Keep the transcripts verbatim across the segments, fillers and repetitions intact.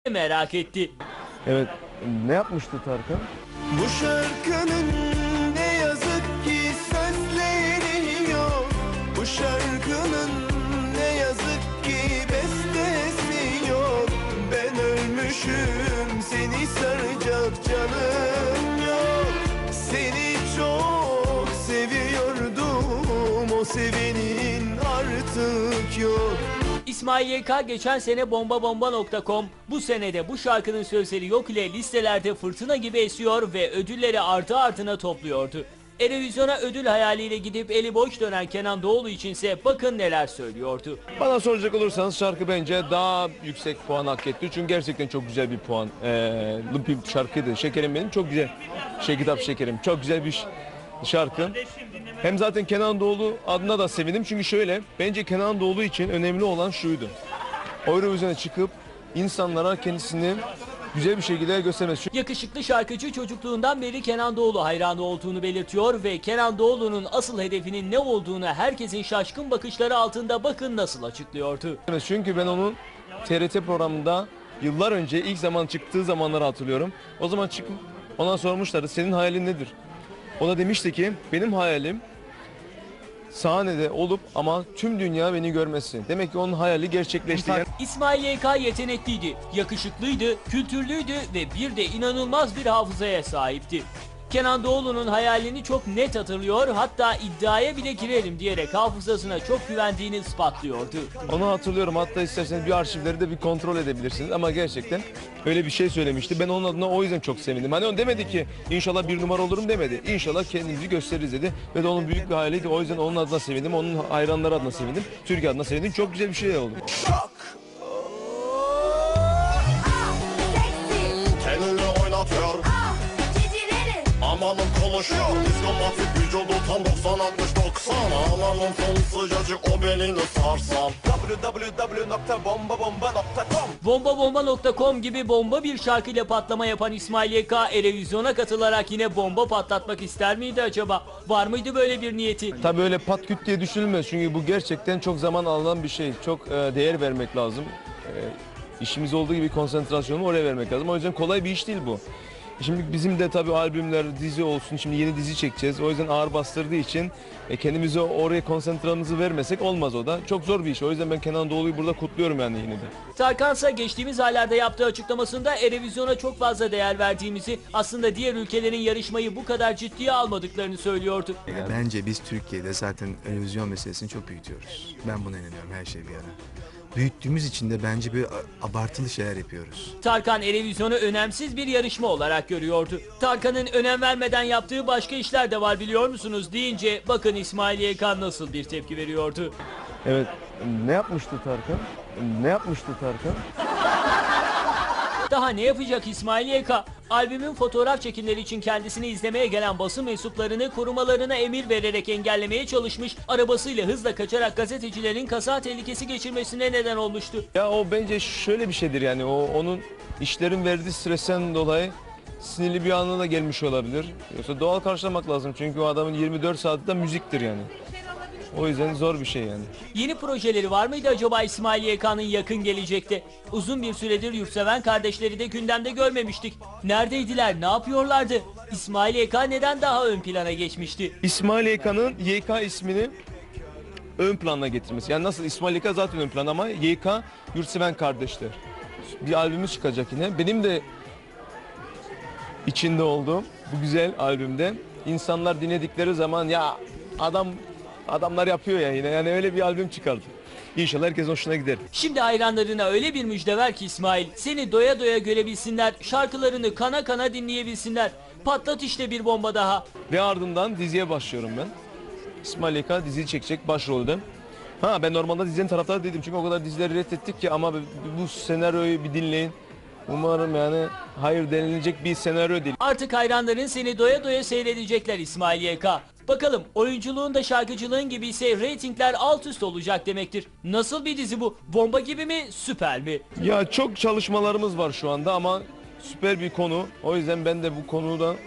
merak etti. Evet, ne yapmıştı Tarkan? Bu şarkının ne yazık ki sözleri yok. Bu şarkının ne yazık ki bestesi yok. Ben ölmüşüm, seni saracak canım yok. Seni çok seviyordum, o sevenin artık yok. İsmail Y K geçen sene bomba bomba nokta com, bu senede bu şarkının sözleri yok ile listelerde fırtına gibi esiyor ve ödülleri artı artına topluyordu. Erevizyona ödül hayaliyle gidip eli boş dönen Kenan Doğulu içinse bakın neler söylüyordu. Bana soracak olursanız şarkı bence daha yüksek puan hak etti. Çünkü gerçekten çok güzel bir puan. Ee, bir şarkıydı. Şekerim benim çok güzel. Şey kitap şekerim. Çok güzel bir şarkı. Hem zaten Kenan Doğulu adına da sevindim. Çünkü şöyle, bence Kenan Doğulu için önemli olan şuydu. Eurovision'a çıkıp insanlara kendisini güzel bir şekilde göstermesi. Yakışıklı şarkıcı çocukluğundan beri Kenan Doğulu hayranı olduğunu belirtiyor ve Kenan Doğulu'nun asıl hedefinin ne olduğunu herkesin şaşkın bakışları altında bakın nasıl açıklıyordu. Çünkü ben onun T R T programında yıllar önce ilk zaman çıktığı zamanları hatırlıyorum. O zaman çıkıp ona sormuşlardı, senin hayalin nedir? O da demişti ki benim hayalim sahnede olup ama tüm dünya beni görmesi. Demek ki onun hayali gerçekleşti. Yani... İsmail Y K yetenekliydi, yakışıklıydı, kültürlüydü ve bir de inanılmaz bir hafızaya sahipti. Kenan Doğulu'nun hayalini çok net hatırlıyor, hatta iddiaya bile girelim diyerek hafızasına çok güvendiğini ispatlıyordu. Onu hatırlıyorum, hatta isterseniz bir arşivleri de bir kontrol edebilirsiniz ama gerçekten öyle bir şey söylemişti. Ben onun adına o yüzden çok sevindim. Hani o demedi ki inşallah bir numara olurum demedi. İnşallah kendimizi gösteririz dedi ve de onun büyük bir hayaliydi. O yüzden onun adına sevindim, onun hayranları adına sevindim, Türkiye adına sevindim. Çok güzel bir şey oldu. Kendini oynatıyor. Amanın konuşuyor. Diskomatik vücudu tam doksan altmış doksan. Amanın sonu sıcacık, o belini sarsam. w w w nokta bomba bomba nokta com bomba bomba nokta com gibi bomba bir şarkıyla patlama yapan İsmail Y K Erevizyona katılarak yine bomba patlatmak ister miydi acaba? Var mıydı böyle bir niyeti? Tabii öyle pat küt diye düşünülmez çünkü bu gerçekten çok zaman alan bir şey. Çok e, değer vermek lazım. E, işimiz olduğu gibi konsantrasyonu oraya vermek lazım. O yüzden kolay bir iş değil bu. Şimdi bizim de tabii albümler, dizi olsun. Şimdi yeni dizi çekeceğiz. O yüzden ağır bastırdığı için e, kendimize oraya konsantramızı vermesek olmaz o da. Çok zor bir iş. O yüzden ben Kenan Doğulu'yu burada kutluyorum yani yine de. Tarkansa geçtiğimiz aylarda yaptığı açıklamasında Erevizyona çok fazla değer verdiğimizi, aslında diğer ülkelerin yarışmayı bu kadar ciddiye almadıklarını söylüyordu. Bence biz Türkiye'de zaten Eurovision meselesini çok büyütüyoruz. Ben buna inanıyorum, her şey bir yana. Büyüttüğümüz için de bence bir abartılı şeyler yapıyoruz. Tarkan Erevizyonu önemsiz bir yarışma olarak görüyordu. Tarkan'ın önem vermeden yaptığı başka işler de var biliyor musunuz deyince bakın İsmail Y K nasıl bir tepki veriyordu. Evet, ne yapmıştı Tarkan? Ne yapmıştı Tarkan? Daha ne yapacak İsmail Y K? Albümün fotoğraf çekimleri için kendisini izlemeye gelen basın mensuplarını korumalarına emir vererek engellemeye çalışmış, arabasıyla hızla kaçarak gazetecilerin kaza tehlikesi geçirmesine neden olmuştu. Ya o bence şöyle bir şeydir yani, o onun işlerin verdiği stresten dolayı sinirli bir anına da gelmiş olabilir. Yoksa doğal karşılamak lazım çünkü o adamın yirmi dört saati de müziktir yani. O yüzden zor bir şey yani. Yeni projeleri var mıydı acaba İsmail Y K'nın yakın gelecekte? Uzun bir süredir yurtseven kardeşleri de gündemde görmemiştik. Neredeydiler, ne yapıyorlardı? İsmail Y K neden daha ön plana geçmişti? İsmail Y K'nın Y K ismini ön plana getirmesi. Yani nasıl İsmail Y K zaten ön plan ama Y K yurtseven kardeşler. Bir albümü çıkacak yine. Benim de içinde olduğum bu güzel albümde insanlar dinledikleri zaman ya adam adamlar yapıyor ya yine, yani öyle bir albüm çıkardı. İnşallah herkesin hoşuna gider. Şimdi hayranlarına öyle bir müjde ver ki İsmail, seni doya doya görebilsinler, şarkılarını kana kana dinleyebilsinler. Patlat işte bir bomba daha. Ve ardından diziye başlıyorum ben. İsmail Y K diziyi çekecek başrolde. Ha ben normalde dizinin taraftarı dedim çünkü o kadar dizileri reddettik ki ama bu senaryoyu bir dinleyin. Umarım yani hayır denilecek bir senaryo değil. Artık hayranların seni doya doya seyredecekler İsmail Y K. Bakalım oyunculuğun da şarkıcılığın gibi ise reytingler alt üst olacak demektir. Nasıl bir dizi bu? Bomba gibi mi? Süper mi? Ya çok çalışmalarımız var şu anda ama süper bir konu. O yüzden ben de bu konuda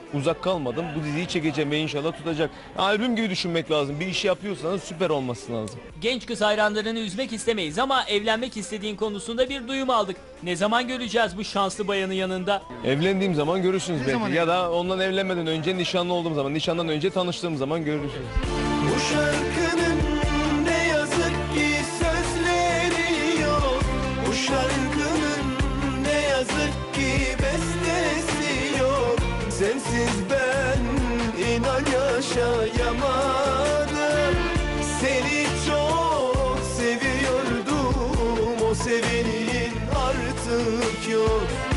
uzak kalmadım. Bu diziyi çekeceğim ve inşallah tutacak. Albüm gibi düşünmek lazım. Bir işi yapıyorsanız süper olması lazım. Genç kız hayranlarını üzmek istemeyiz ama evlenmek istediğin konusunda bir duyum aldık. Ne zaman göreceğiz bu şanslı bayanı yanında? Evlendiğim zaman görürsünüz belki. zaman Ya da ondan evlenmeden önce, nişanlı olduğum zaman, nişandan önce tanıştığım zaman görürsünüz. Bu şarkının ne yazık ki sözleri yok. Bu şarkının ne yazık ki bestesi yok. Sensiz ben inan yaşayamadım. Seni çok seviyordum, o sevinin artık yok.